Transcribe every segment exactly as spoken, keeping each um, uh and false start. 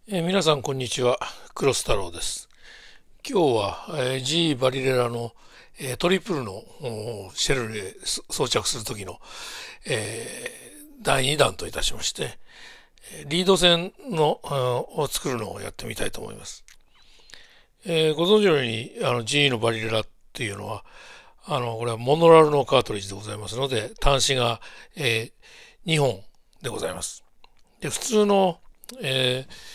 えー皆さん、こんにちは。クロス太郎です。今日は、えー G バリレラの、えートリプルのおシェルで装着するときの、えーだいにだんといたしまして、リード線のあを作るのをやってみたいと思います。えーご存知のようにあの G のバリレラっていうのは、あのこれはモノラルのカートリッジでございますので、端子が、えーにほんでございます。で、普通の、えー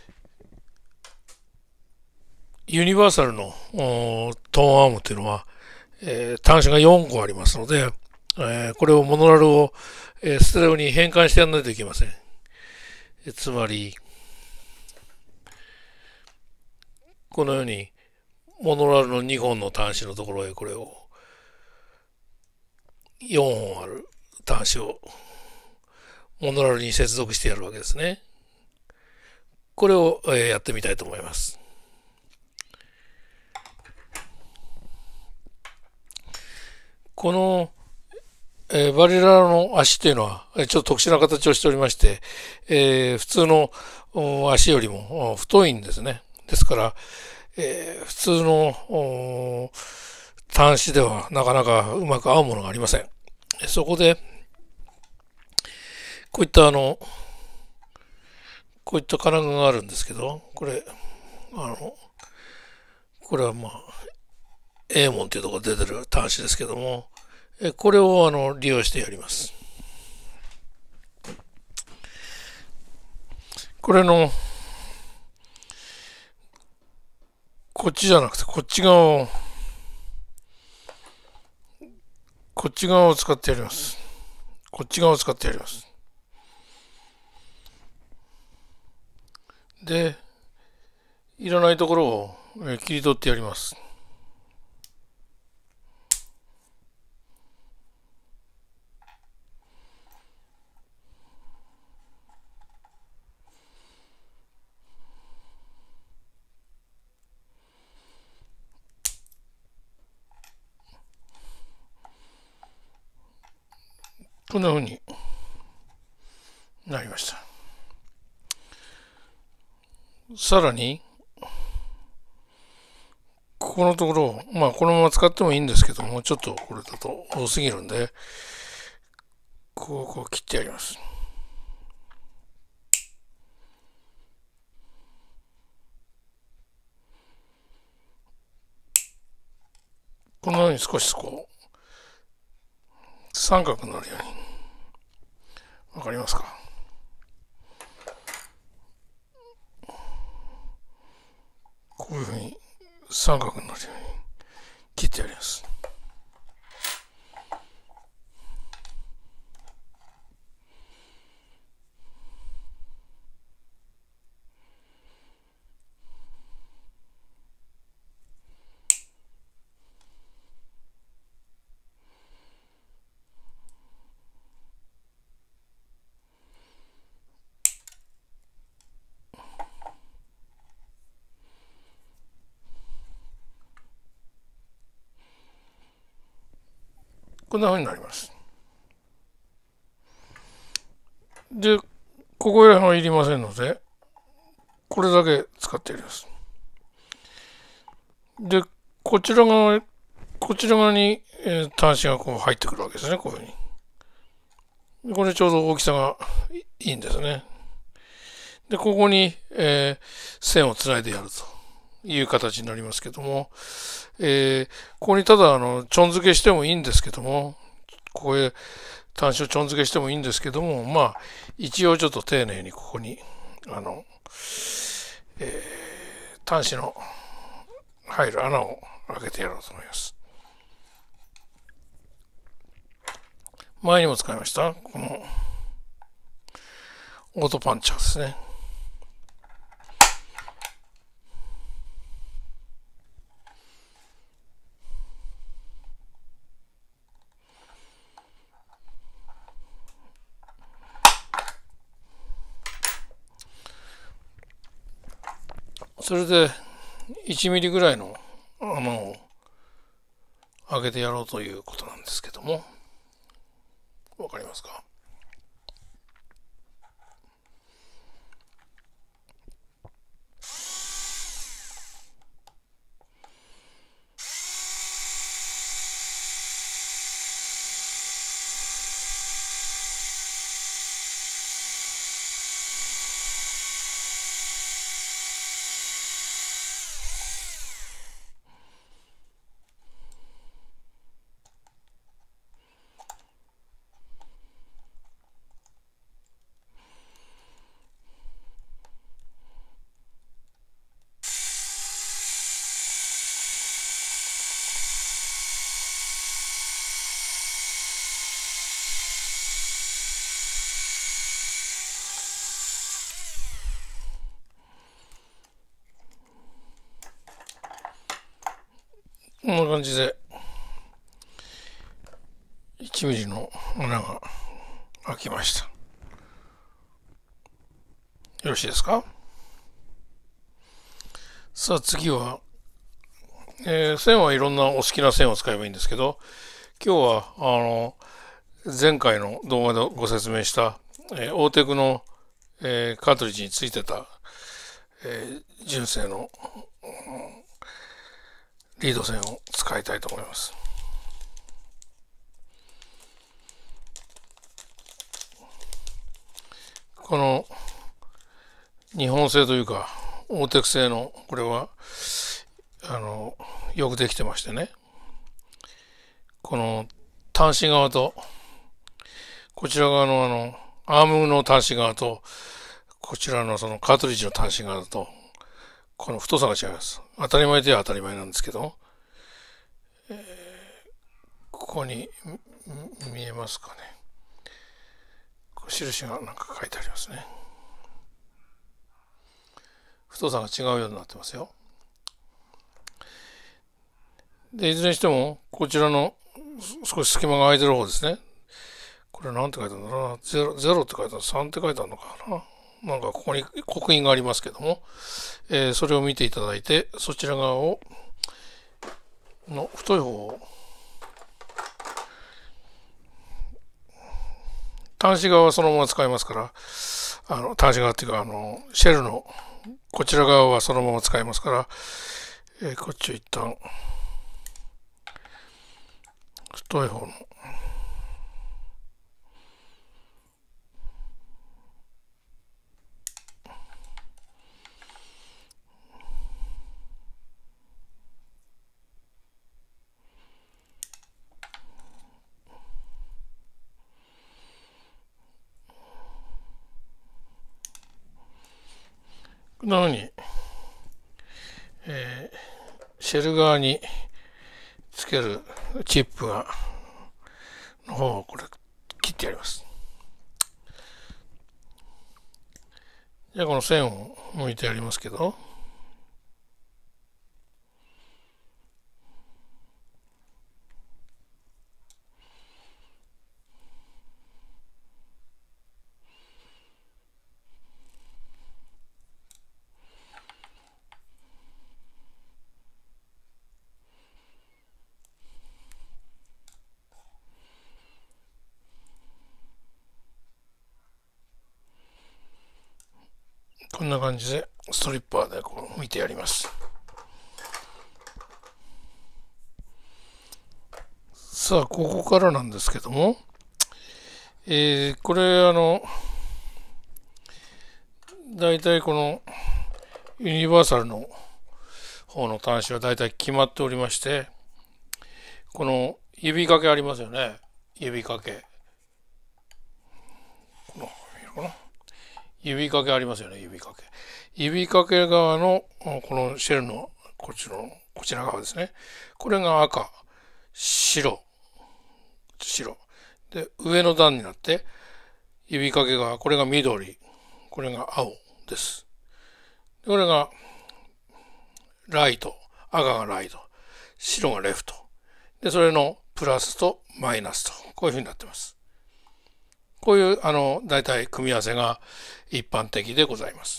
ユニバーサルのトーンアームというのは、えー端子がよんこありますので、えーこれをモノラルを、えーステレオに変換してやらないといけません。えーつまり、このようにモノラルのにほんの端子のところへこれをよんほんある端子をモノラルに接続してやるわけですね。これを、えーやってみたいと思います。この、えーバリラの足っていうのは、ちょっと特殊な形をしておりまして、えー普通の足よりも太いんですね。ですから、えー普通の端子ではなかなかうまく合うものがありません。そこで、こういったあの、こういった金具があるんですけど、これ、あの、これはまあ、A 門というところで出てる端子ですけども、これをあの利用してやります。これの、こっちじゃなくて、こっち側を、こっち側を使ってやります。こっち側を使ってやります。で、いらないところを切り取ってやります。こんな風になりました。さらに、ここのところを、まあこのまま使ってもいいんですけども、ちょっとこれだと多すぎるんで、こうこう切ってやります。このように少しこう、三角になるように。わかりますか？こういうふうに三角になるように切ってやります。こんな風になります。で、ここら辺はいりませんので、これだけ使ってやります。で、こちら側、こちら側に、えー端子がこう入ってくるわけですね、こういうふうに。これちょうど大きさがいいんですね。で、ここに、えー線をつないでやるという形になりますけども、えーここにただ、あの、ちょん付けしてもいいんですけども、ここへ端子をちょん付けしてもいいんですけども、まあ、一応ちょっと丁寧にここに、あの、えー端子の入る穴を開けてやろうと思います。前にも使いました、このオートパンチャーですね。それでいちミリぐらいの穴を開けてやろうということなんですけども、わかりますか？ こんな感じでいちミリの穴が開きました。よろしいですか？さあ次は、えー線はいろんなお好きな線を使えばいいんですけど、今日はあの前回の動画でご説明した、えーオーテクの、えーカートリッジについてた、えー純正の、うんリード線を使いたいと思います。この日本製というかオーテク製のこれはあのよくできてましてね、この端子側とこちら側のあのアームの端子側とこちらのそのカートリッジの端子側とこの太さが違います。当たり前では当たり前なんですけど、えー、ここに見えますかね。印がなんか書いてありますね。太さが違うようになってますよ。で、いずれにしても、こちらの少し隙間が空いてる方ですね。これなんて書いてあるんだろうな。ゼロ、ゼロって書いてある、さんって書いてあるのかな。なんかここに刻印がありますけども、えー、それを見ていただいて、そちら側を、の太い方を、端子側はそのまま使いますから、あの、端子側っていうか、あの、シェルのこちら側はそのまま使いますから、えー、こっちを一旦、太い方の、こんな風に、えー、シェル側につけるチップが、の方をこれ切ってやります。じゃあこの線を向いてやりますけど、こんな感じでストリッパーでこう見てやります。さあここからなんですけども、えー、これあのだいたいこのユニバーサルの方の端子はだいたい決まっておりまして、この指掛けありますよね。指掛けこの見るかな、指掛けありますよね。指掛け指掛け側のこのシェルのこっちのこちら側ですね。これが赤、白、白で上の段になって、指掛け側これが緑、これが青です。これがライト、赤がライト、白がレフトで、それのプラスとマイナスとこういうふうになってます。こういうあの大体組み合わせが一般的でございます。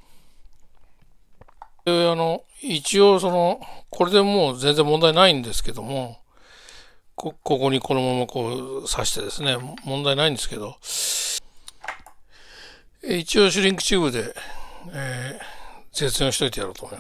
であの一応そのこれでもう全然問題ないんですけども、こ, ここにこのままこう刺してですね、問題ないんですけど、一応シュリンクチューブで、えー、絶縁をしといてやろうと思います。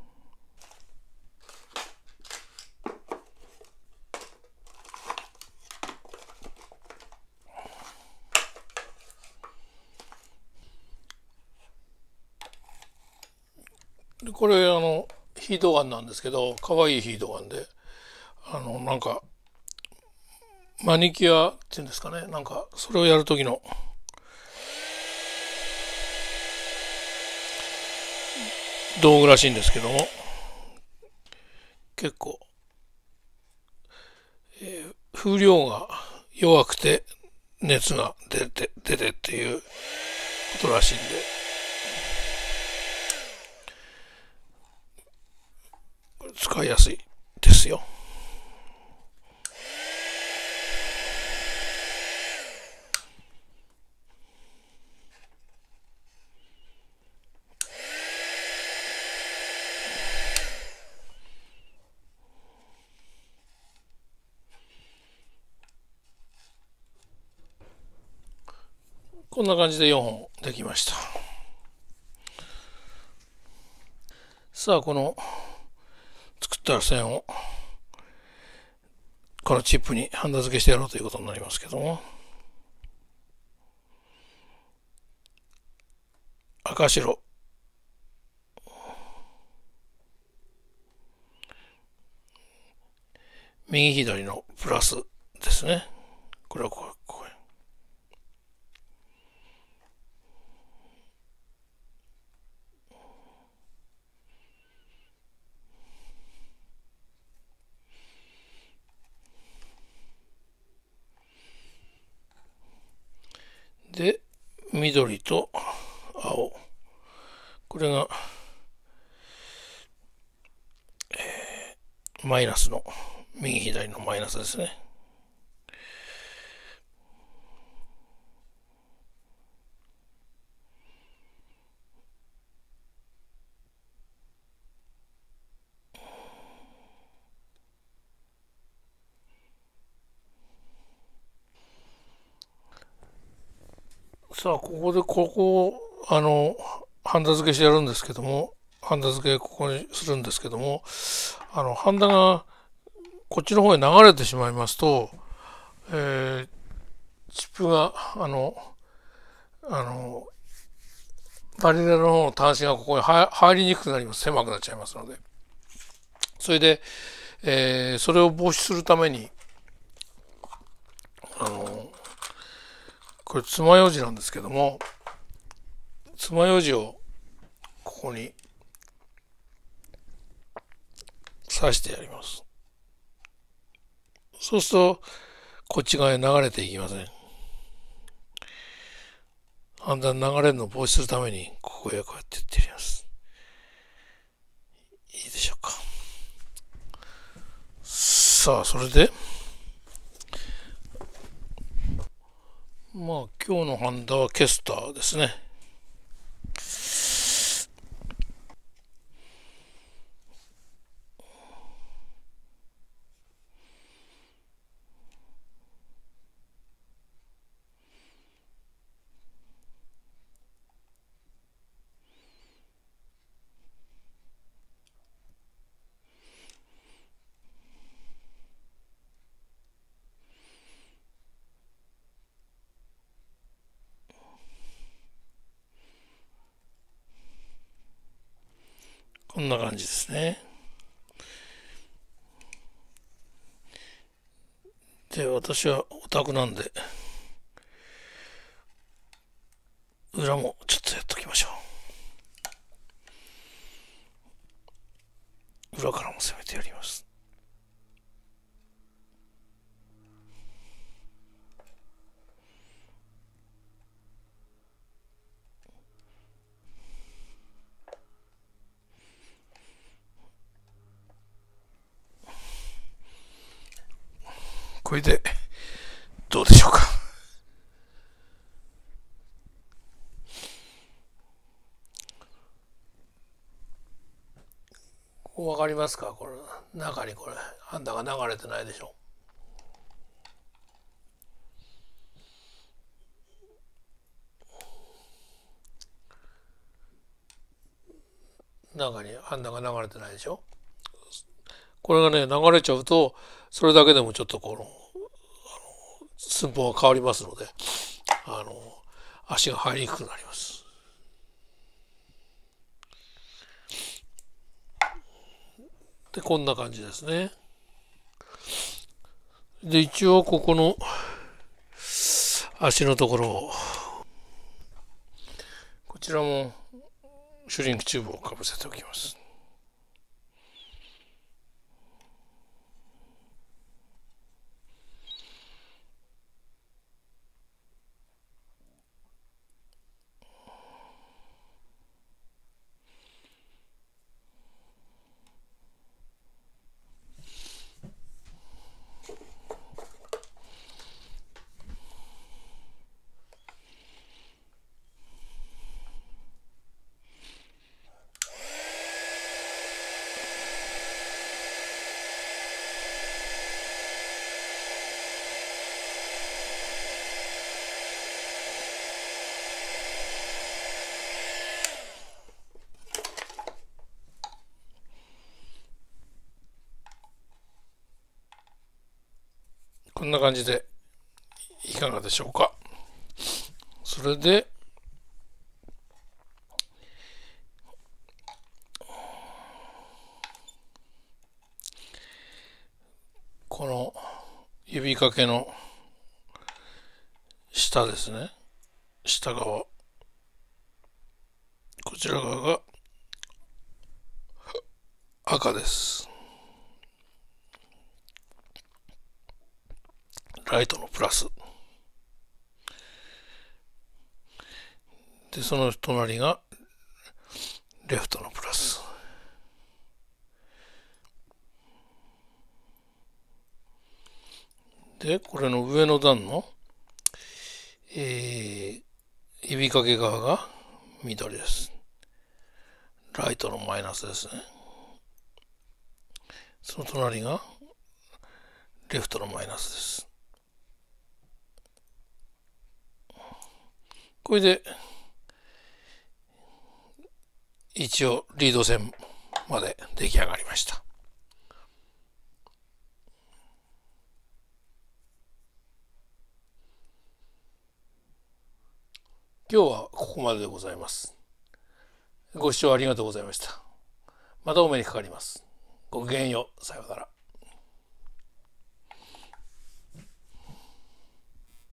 これあのヒートガンなんですけど、かわいいヒートガンで、あのなんかマニキュアっていうんですかね、なんかそれをやるときの道具らしいんですけども、結構、えー、風量が弱くて熱が出て出てっていうことらしいんで、使いやすいです。 ですよ。こんな感じでよんほんできました。さあ、この作った線をこのチップにハンダ付けしてやろうということになりますけども、赤白右左のプラスですね。これはこうこうで、緑と青。これが、えー、マイナスの、右左のマイナスですね。さあ、ここでここを、あの、ハンダ付けしてやるんですけども、ハンダ付けここにするんですけども、あの、ハンダがこっちの方へ流れてしまいますと、えー、チップが、あの、あの、バリレロの方の端子がここに入りにくくなります。狭くなっちゃいますので。それで、えー、それを防止するために、あの、これ爪楊枝なんですけども、爪楊枝をここに刺してやります。そうすると、こっち側へ流れていきません。だんだん流れるのを防止するために、ここへこうやってやってやります。いいでしょうか。さあ、それで、まあ、今日のハンダはケスターですね。こんな感じですね。で、私はオタクなんで、裏もちょっとやっときましょう。裏からも攻めてやります。これで、どうでしょうか。ここわかりますか？これ、中にこれ、ハンダが流れてないでしょ。中にハンダが流れてないでしょ。これがね、流れちゃうと、それだけでもちょっとこの、寸法が変わりますので、あの、足が入りにくくなります。で、こんな感じですね。で、一応ここの足のところを、こちらもシュリンクチューブをかぶせておきます。 こんな感じでいかがでしょうか。それで、この指掛けの下ですね。下側。こちら側が赤です。ライトのプラス。で、その隣がレフトのプラス。で、これの上の段の、えー、指掛け側が緑です。ライトのマイナスですね。その隣がレフトのマイナスです。これで一応リード線まで出来上がりました。今日はここまででございます。ご視聴ありがとうございました。またお目にかかります。ごきげんよう。さようなら。